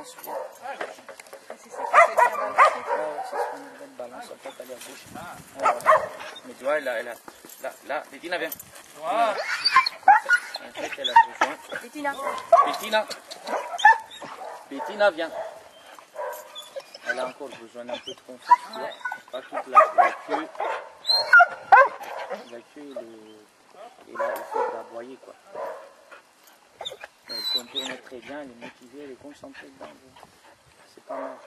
balance bien. C'est ça qui fait bien balancer. C'est son belle balance, en fait, elle est à gauche. Mais tu vois, là, Bettina, viens. En fait, elle a besoin. Bettina, viens. Elle a encore besoin d'un peu de confiance, tu vois. Pas toute la queue. La queue, il faut l'aboyer, quoi. Elle contourne très bien, elle est motivée, elle est concentrée dedans. C'est pas mal.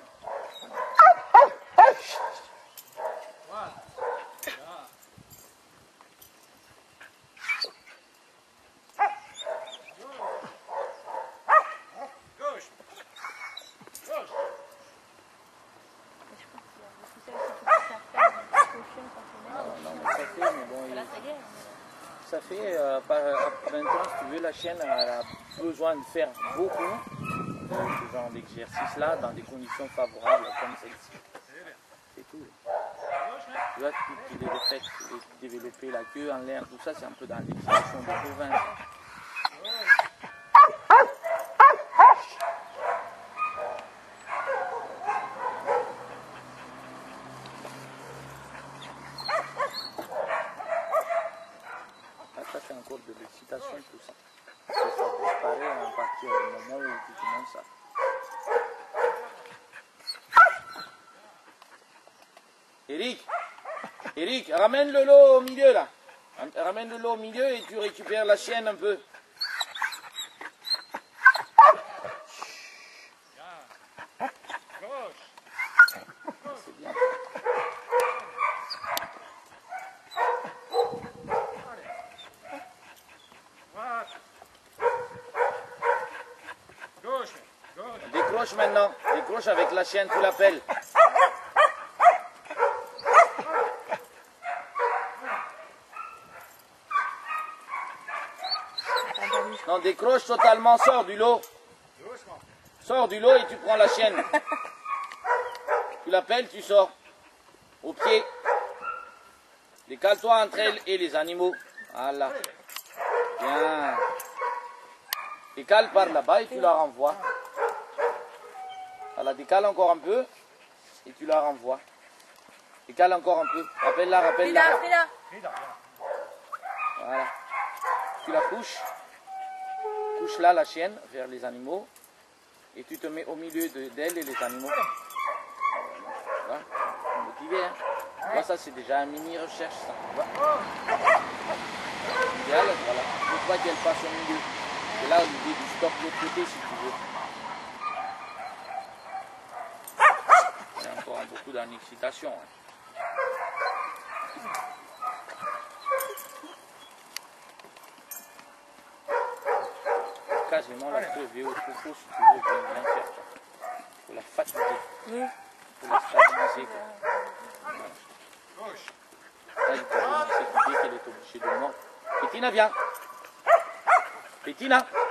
Ça fait, maintenant, si tu veux, la chienne a besoin de faire beaucoup de ce genre d'exercice-là dans des conditions favorables comme celle-ci. C'est tout. Tu vois, tout le fait de développer la queue en l'air, tout ça, c'est un peu dans l'expression de bovin. Ça fait encore de l'excitation, tout ça. Et ça disparaît à partir du moment où tu commences ça. Eric, ramène le lot au milieu là. Ramène le lot au milieu et tu récupères la chienne un peu. C'est bien. Décroche maintenant, décroche avec la chienne, tu l'appelles. Non, décroche totalement, sors du lot. Sors du lot et tu prends la chienne. Tu l'appelles, tu sors. Au pied. Décale-toi entre elle et les animaux. Voilà. Bien. Décale par là-bas et tu la renvoies. Voilà, décale encore un peu et tu la renvoies. Décale encore un peu. Rappelle-la, rappelle-la. Voilà. Tu la couches. Couche là la chienne vers les animaux. Et tu te mets au milieu d'elle et les animaux. Voilà. Motivé, hein. Là, ça c'est déjà un mini recherche, ça. Voilà. Idéal, voilà. Il ne faut pas qu'elle passe au milieu. C'est là l'idée du stop de l'autre côté si tu veux. Il y a encore beaucoup d'excitation. Hein. Quasiment la crever au troupeau si tu veux bien faire ça. Il faut la fatiguer. Il faut la stabiliser. Là, il faut s'écouter qu'elle est obligée de mordre. Bettina, viens. Bettina.